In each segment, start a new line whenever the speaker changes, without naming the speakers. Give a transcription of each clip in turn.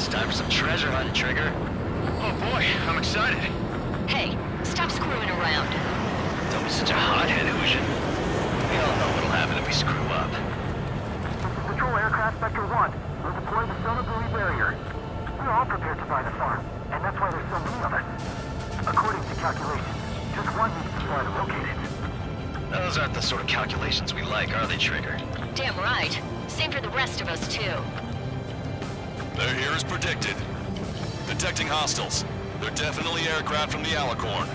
It's time for some treasure hunt, Trigger. Oh boy, I'm excited.
Hey, stop screwing around.
Don't be such a hothead, Ocean. We all know what'll happen if we screw up.
Patrol aircraft Spectre 1. We'll deploy the sonar buoy barrier. We're all prepared to buy the farm, and that's why there's so many of us. According to calculations, just one needs to fly to locate it.
Those aren't the sort of calculations we like, are they, Trigger?
Damn right. Same for the rest of us, too.
They're here as predicted. Detecting hostiles. They're definitely aircraft from the Alicorn.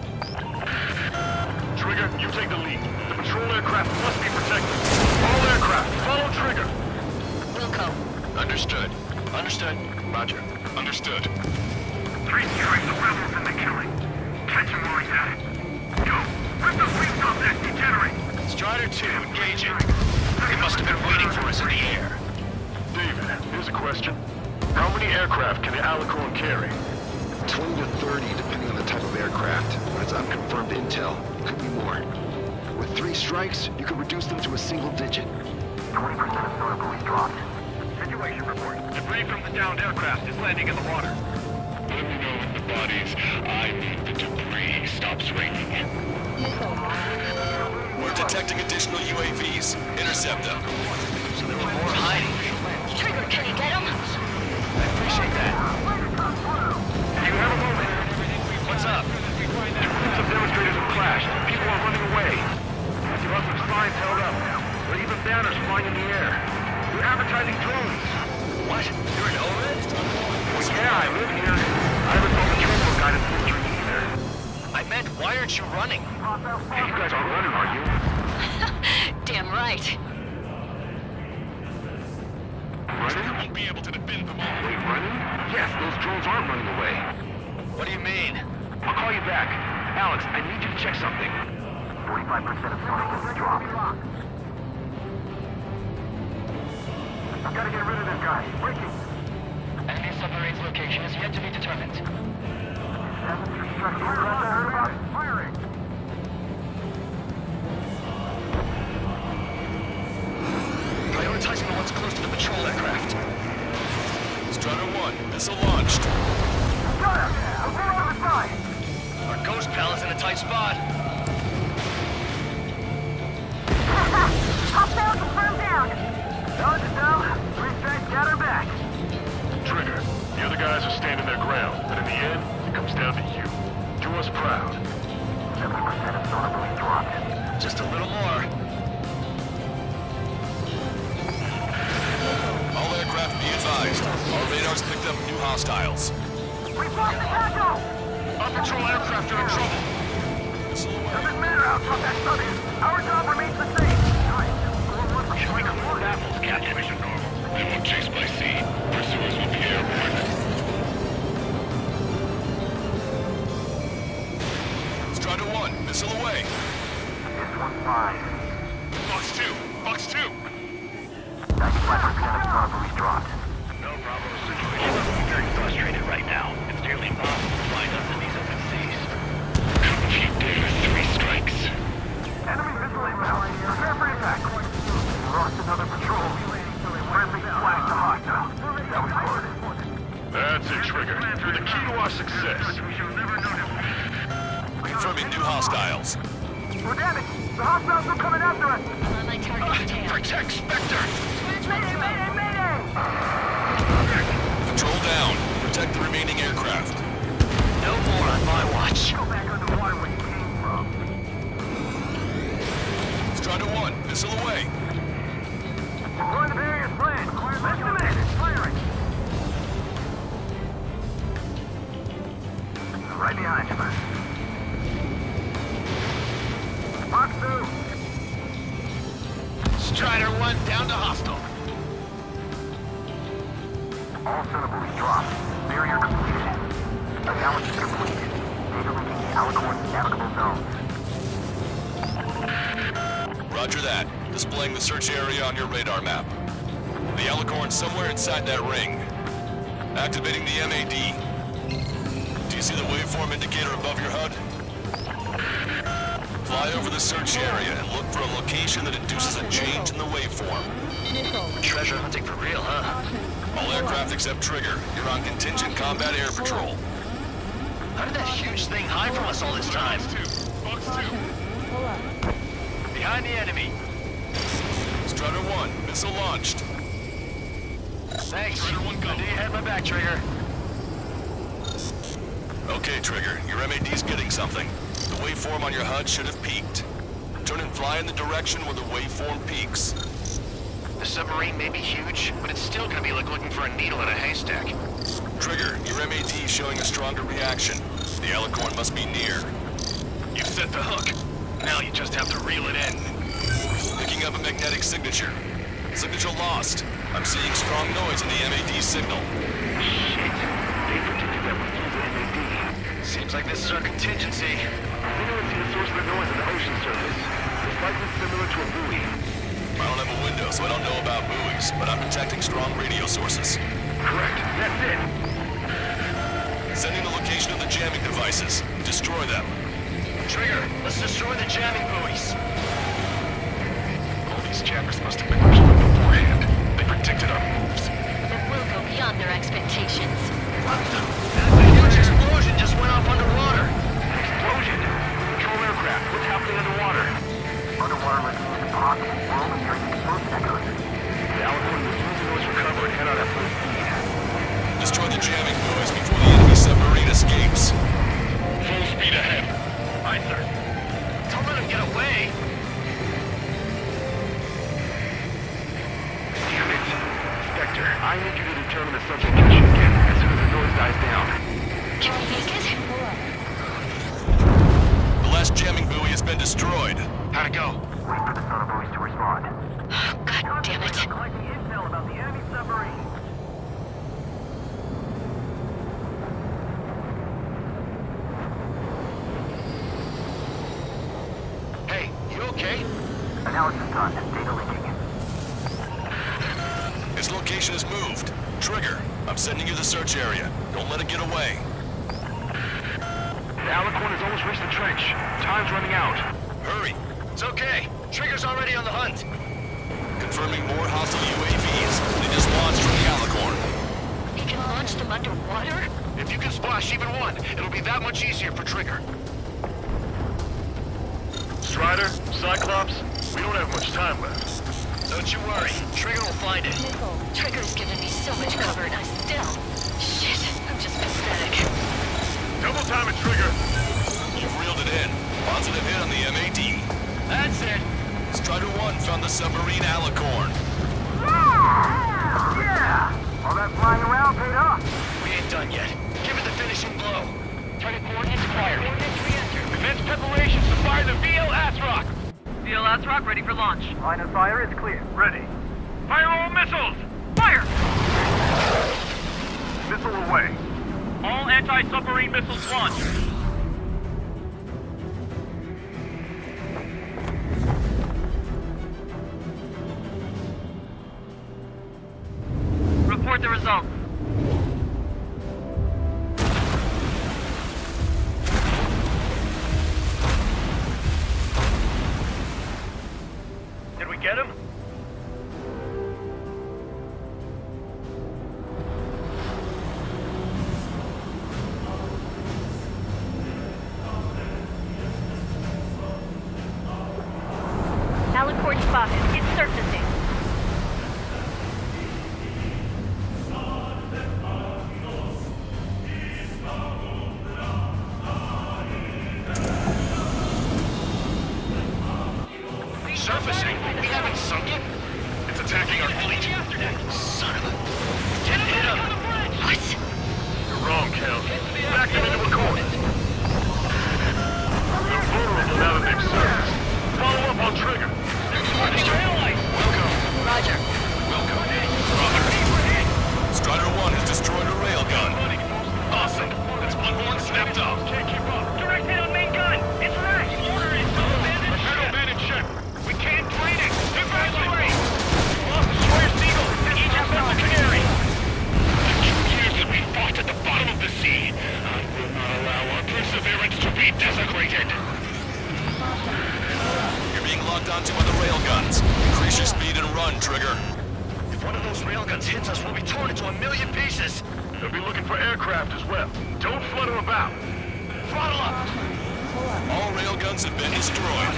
Trigger, you take the lead. The patrol aircraft must be protected. All aircraft, follow Trigger.
Wilco.
Understood. Understood. Roger.
Understood.
3 strikes, the rebels in the killing. Catch him while he's at it. Go! Rip the wings off that degenerate!
Strider 2, engaging. They must have been waiting for us in the air.
David, here's a question. How many aircraft can the Alicorn carry?
20 to 30, depending on the type of aircraft. But it's unconfirmed intel. Could be more. With 3 strikes, you could reduce them to a single digit.
20% of sonar buoys dropped.
Situation report. Debris from the downed aircraft is landing in the water.
Let me know if the bodies. I mean the debris stops raining.
We're detecting additional UAVs. Intercept them.
So there were more hiding.
Trigger, can you get him?
I appreciate that.
You have a moment.
What's up?
Some demonstrators have clashed. People are running away. You have some signs held up. There are even banners flying in the air. They're advertising drones.
What? You're an ORED?
Well, yeah, I live here. I haven't told the transport guy to see through either.
I meant, why aren't you running?
Hey, you guys aren't running, are you?
Damn right.
Running?
Won't be able to defend them all.
Wait, running? Yes, those drones aren't running away.
What do you mean?
I'll call you back. Alex, I need you to check something.
45% of sonar buoys dropped. I've got to get rid of this guy. Breaking.
Enemy submarine's location is yet to be determined.
Firing!
Prioritizing the ones close to the patrol aircraft.
Strider 1, missile launched.
Got him! We're on the side!
Our ghost pal is in a tight spot.
Hostile confirmed down! Dodge it down. 3 strikes, got her back.
Trigger, the other guys are standing their ground, but in the end, it comes down to you. Do us proud.
70% of sonar buoys dropped.
Just a little more.
All aircraft be advised. Our radars picked up new hostiles.
We've lost the tackle!
Our patrol aircraft are in trouble.
Missile away.
Doesn't matter how tough that sub is. Our job remains the same.
Should we clone apples, Captain? Mission normal.
They won't chase by sea. Pursuers will be airborne.
Strider 1, missile away.
This one's fine.
Fox 2! Fox 2!
95% of sonar buoys dropped.
No problem. The situation is very frustrated right now. It's nearly impossible to find us in these open seas.
Don't you dare 3 strikes.
Enemy missile inbound. Prepare for impact. We lost another patrol. Friendly flash to hostile. That was close.
That's it, Trigger. You're the key to our success.
Confirming new hostiles.
We're damaged. The hostiles are coming after us.
I'm on my target's tail.
Protect Spectre!
Mayday, mayday, mayday!
Control down. Protect the remaining aircraft.
No more on my watch.
Go back underwater where you came from.
Strider 1, missile away.
Deploy the barrier's plan. Lift them in. Firing. Right behind you, man. Fox 2.
Strider 1 down to hostile.
All sonar buoys dropped. Barrier completed. Analysis complete. Data linking the Alicorn navigable zones.
Roger that. Displaying the search area on your radar map. The Alicorn's somewhere inside that ring. Activating the MAD. Do you see the waveform indicator above your HUD? Fly over the search area and look for a location that induces a change in the waveform.
Treasure hunting for real, huh?
All aircraft except Trigger, you're on contingent combat air patrol.
How did that huge thing hide from us all this time?
Box 2.
Behind the enemy.
Strider 1, missile launched.
Thanks.
Strider 1 go.
I knew you had my back, Trigger.
Okay, Trigger, your MAD's getting something. The waveform on your HUD should have peaked. Turn and fly in the direction where the waveform peaks.
The submarine may be huge, but it's still gonna be like looking for a needle in a haystack.
Trigger, your MAD is showing a stronger reaction. The Alicorn must be near.
You've set the hook. Now you just have to reel it in.
Picking up a magnetic signature. Signature lost. I'm seeing strong noise in the MAD signal.
Shit. They predicted that we're through the MAD.
Seems like this is our contingency.
We know it's the source of the noise in the ocean surface. It's likely similar to a buoy.
I don't have a window, so I don't know about buoys, but I'm detecting strong radio sources.
Correct. That's it.
Sending the location of the jamming devices. Destroy them.
Trigger, let's destroy the jamming buoys.
All these jammers must have been deployed beforehand. They predicted our moves.
Then we'll go beyond their expectations.
What the? That huge explosion just went off underwater.
Explosion. Control aircraft. What's happening underwater?
Underwater listening is impossible. We're only hearing explosion echoes.
The Alicorn will use the noise recover and head out at full speed.
Destroy the jamming buoys before the enemy submarine escapes.
Full speed ahead.
Aye, sir.
Don't let him get away.
Damn it. Spectre, I need you to determine the subject mission again as soon as the noise dies down.
Can we make it?
The last jamming buoy has been destroyed.
How'd it go?
Wait for the sonar buoys to respond.
Oh, God damn it.
Collecting intel about the enemy submarine.
Hey, you okay?
Analysis done. Data leaking.
Its location is moved. Trigger, I'm sending you the search area. Don't let it get away.
The Alicorn has almost reached the trench. Time's running out.
Hurry.
It's okay. Trigger's already on the hunt.
Confirming more hostile UAVs. They just launched from the Alicorn.
You can launch them underwater?
If you can splash even one, it'll be that much easier for Trigger.
Strider, Cyclops, we don't have much time left.
Don't you worry. Trigger will find it.
Trigger's given me so much cover and I still... Shit, I'm just pathetic.
Double time it, Trigger.
You've reeled it in. Positive hit on the MAD.
That's it.
Strider 1 found the submarine Alicorn.
Yeah! All that flying around paid off.
We ain't done yet. Give it the finishing blow.
Target coordinates acquired. Coordinates re-entered.
Commence preparations to fire the VL Asrock.
VL Asrock ready for launch.
Line of fire is clear.
Ready. Fire all missiles!
Fire!
Missile away.
All anti-submarine missiles launched. Report the results.
Did we get him?
Alicorn spotted. It's surfacing.
Surfacing? We haven't sunk it?
It's attacking our fleet.
Son of a... Get hit him!
What?
You're wrong, Cal. Back them into a corner. They're vulnerable now that they've surfaced. Follow up on Trigger.
Welcome. of those railguns hits us, we'll be torn into a million pieces.
They'll be looking for aircraft as well. Don't flood them about.
Throttle up!
All railguns have been destroyed.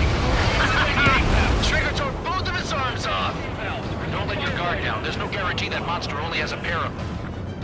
Trigger tore both of his arms off! Don't let your guard down. There's no guarantee that monster only has a pair of them.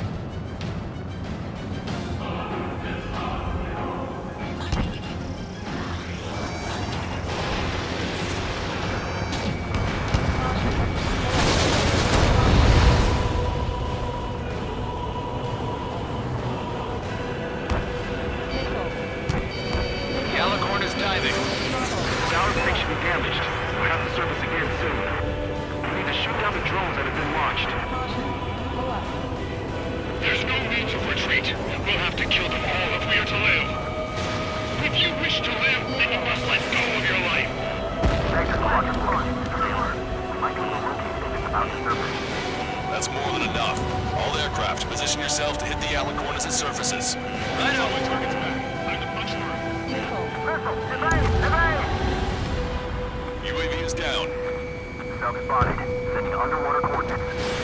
There's no means of retreat. We'll have to kill them all if we are to live. If you wish to live, then you must let go of your life.
That's more than enough. All aircraft, position yourself to hit the Alicorn as it surfaces.
Right on.
My target's back. I'm the punch through.
UAV is down.
Self-spotted. Sending underwater coordinates.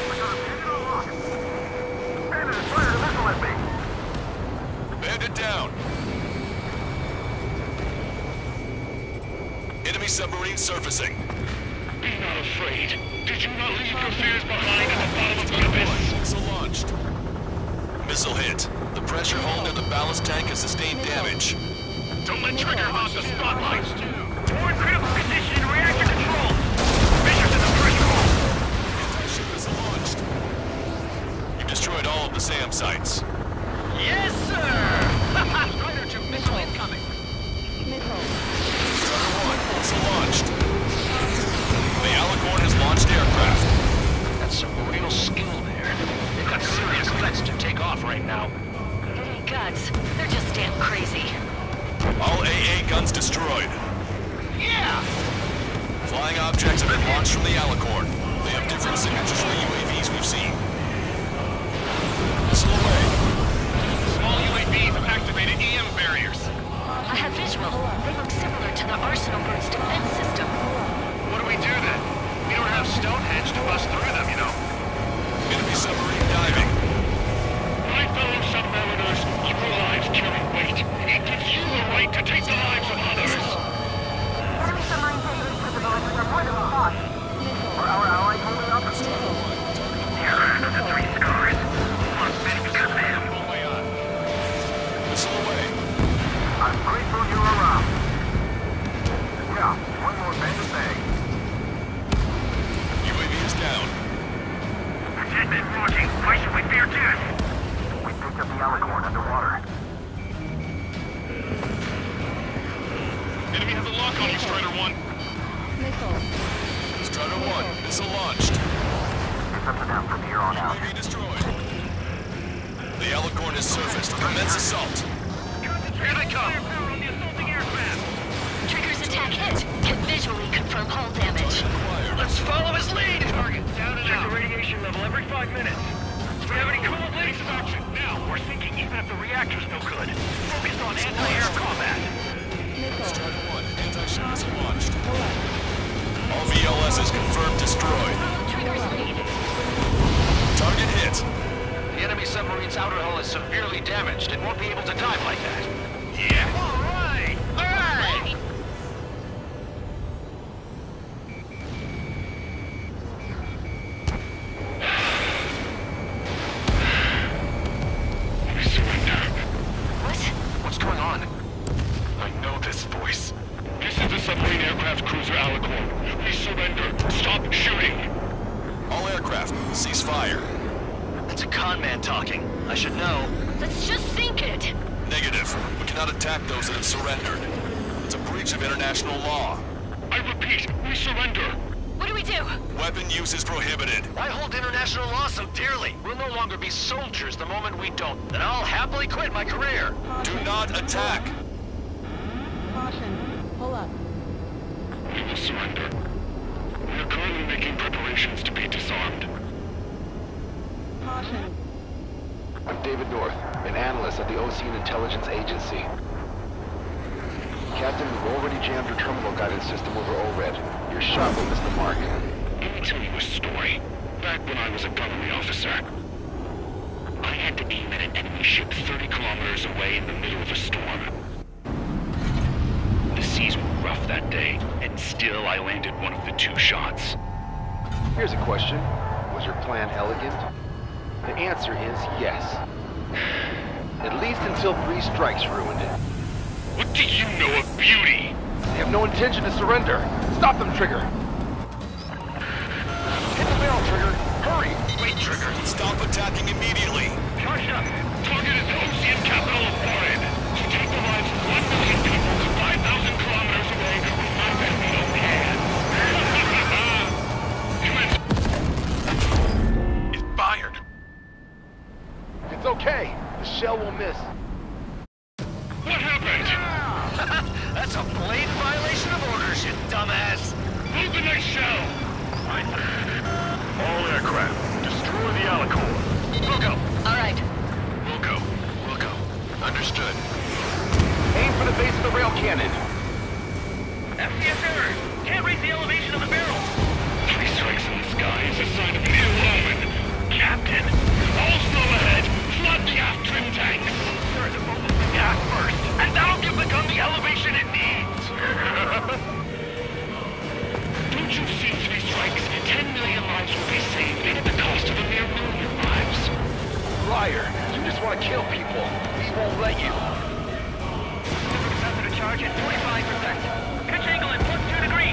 Bandit has fired a missile at me.
Bandit down. Enemy submarine surfacing.
Be not afraid. Did you not leave your fears behind at the bottom of the abyss?
Missile launched. Missile hit. The pressure hull near the ballast tank has sustained damage.
Don't let Trigger hog the spotlight.
We're in critical position in reactor control. Fissures in the pressure hull.
Anti-ship missile launched. You've destroyed all of the SAM sites.
Yes, sir! Strider 2, missile incoming.
Strider 1, missile launched. The Alicorn has launched aircraft.
That's some real skill there. They've got serious guts to take off right now.
It ain't guts. They're just damn crazy.
All AA guns destroyed.
Yeah!
Flying objects have been launched from the Alicorn. They have different signatures from the UAVs we've seen. Missile away.
Small UAVs have activated EM barriers.
I have visual. They look similar to the Arsenal Group's defense system.
What do we do then? We don't have Stonehenge to bust through them, you know.
Enemy submarine diving.
My fellow submariners, your lives carry weight. It gives you the right to take the lives of others.
Enemy submarine tankers capabilities are more than we thought. For our allies holding up.
The 3 scars. One big because of him.
Missile away.
I'm grateful you're around. Yeah, one more bandit bag.
UAV is down.
Jetman watching. Why should we fear death?
We picked up the Alicorn underwater.
Enemy has a lock on you, Strider 1.
Strider 1, missile launched.
It's up to them from here on out.
UAV destroyed. The Alicorn has surfaced. Commence assault.
Here they come.
Trigger's attack hit. Can visually confirm hull damage.
Let's follow his lead!
Target down and out. Check the radiation level every 5 minutes. Do we have any coolant leaks? Action now. We're sinking even if the reactor's no good. Focus on anti-air combat.
Strider 1, anti-ship missile launched. All VLSs confirmed destroyed.
Trigger's lead.
Target hit.
The enemy submarine's outer hull is severely damaged. It won't be able to dive like that.
Yeah. All right.
All right!
We surrender.
What?
What's going on?
I know this voice. This is the submarine aircraft cruiser Alicorn. We surrender. Stop shooting.
All aircraft, cease fire.
That's a con man talking. I should know.
Let's just sink it.
Negative. We cannot attack those that have surrendered. It's a breach of international law.
I repeat, we surrender.
What do we do?
Weapon use is prohibited.
I hold international law so dearly. We'll no longer be soldiers the moment we don't. Then I'll happily quit my career.
Do not attack.
We will surrender. We are currently making preparations to be disarmed.
I'm David North, an analyst at the Ocean Intelligence Agency. Captain, we've already jammed your terminal guidance system over ORED. Your shot will miss the mark.
Let me tell you a story. Back I was a government officer. I had to aim at an enemy ship 30 kilometers away in the middle of a storm. The seas were rough that day, and still I landed one of the 2 shots.
Here's a question. Was your plan elegant? The answer is yes. At least until 3 strikes ruined it.
What do you know of beauty?
They have no intention to surrender. Stop them, Trigger. Hit the barrel, Trigger. Hurry!
Wait, Trigger. Stop attacking immediately.
Kasha, target is the ocean capital of Warren. To take the lives of 1 million people 5,000 kilometers away with my no hands.
It fired.
It's okay. The shell will miss.
What happened?
That's a blatant violation of orders, you dumbass!
Load the next shell!
All aircraft, destroy the Alicorn.
Wilco!
All right.
Wilco. Understood.
Aim for the base of the rail cannon.
FCS error. Can't raise the elevation of the barrel.
3 strikes in the sky is a sign of an ill omen. Captain, all snow ahead. Flood the aft trim tanks.
Sure, the boat will be gas first, and that'll give the gun the elevation it needs.
Don't you see 3 strikes? 10 million lives will be saved at the cost of a mere 1 million lives.
Liar. You just want to kill people. We won't let you.
Capacitor charge at 45%. Pitch angle at +2 degrees.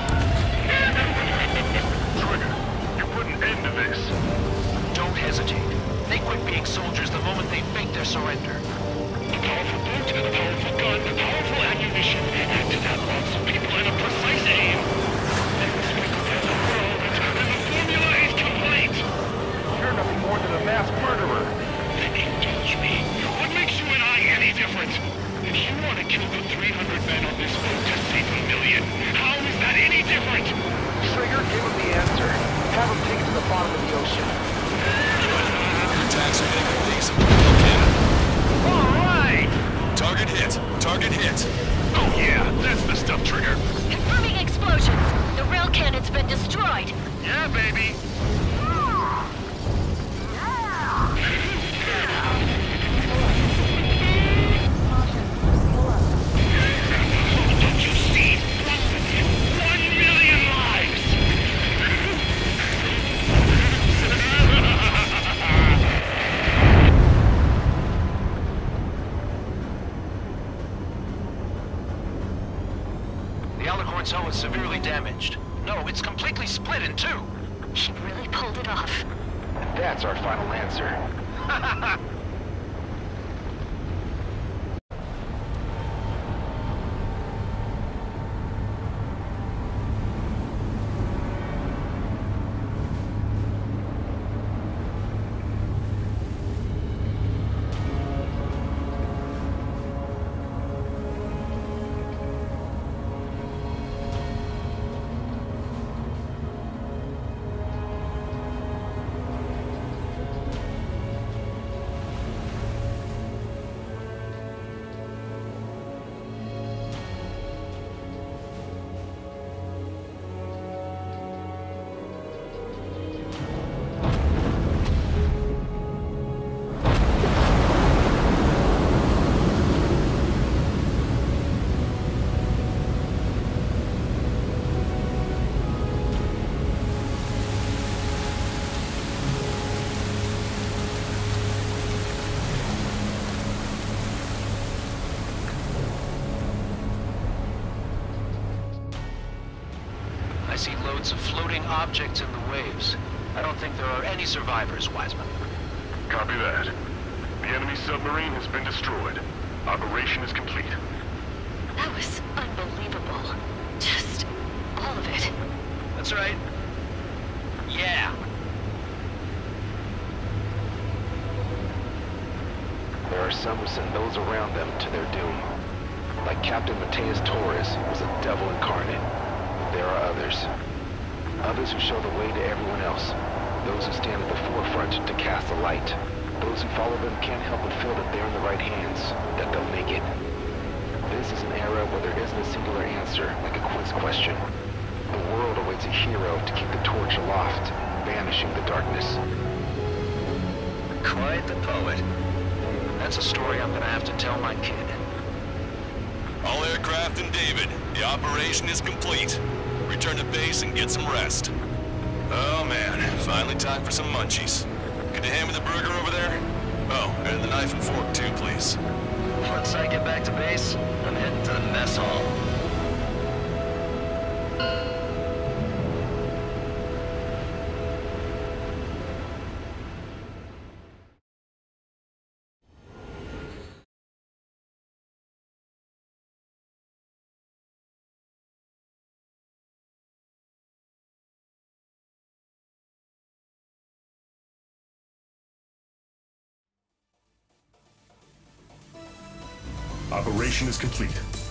Trigger, you put an end to this.
Don't hesitate. They quit being soldiers the moment they fake their surrender.
A powerful boat, a powerful gun, a powerful ammunition, acted at lots of people in a precise aim. And the world, and the formula is complete.
You're nothing more than a mass murderer.
Then engage me. What makes you and I any different? If you want to kill the 300 men on this boat to save 1 million, how is that any different?
Trigger, give him the answer. Have him take it to the bottom of the ocean.
Attacks are hitting the base of the rail cannon.
All right!
Target hit.
Oh yeah, that's the stuff, Trigger.
Confirming explosions. The rail cannon's been destroyed.
Yeah, baby.
Don't you see? 1 million lives!
The Alicorn's hull is severely damaged. No, it's completely split in 2.
She really pulled it off.
And that's our final answer.
I see loads of floating objects in the waves. I don't think there are any survivors, Wiseman.
Copy that. The enemy submarine has been destroyed. Operation is complete.
That was unbelievable. Just all of it.
That's right. Yeah.
There are some who send those around them to their doom. Like Captain Mateus Torres was a devil incarnate. There are others. Others who show the way to everyone else. Those who stand at the forefront to cast the light. Those who follow them can't help but feel that they're in the right hands, that they'll make it. This is an era where there isn't a singular answer, like a quiz question. The world awaits a hero to keep the torch aloft, banishing the darkness.
Quite the poet. That's a story I'm gonna have to tell my kid.
All aircraft and David, the operation is complete. Return to base and get some rest. Oh man, finally time for some munchies. Could you hand me the burger over there? Oh, and the knife and fork too, please.
Once I get back to base, I'm heading to the mess hall.
Operation is complete.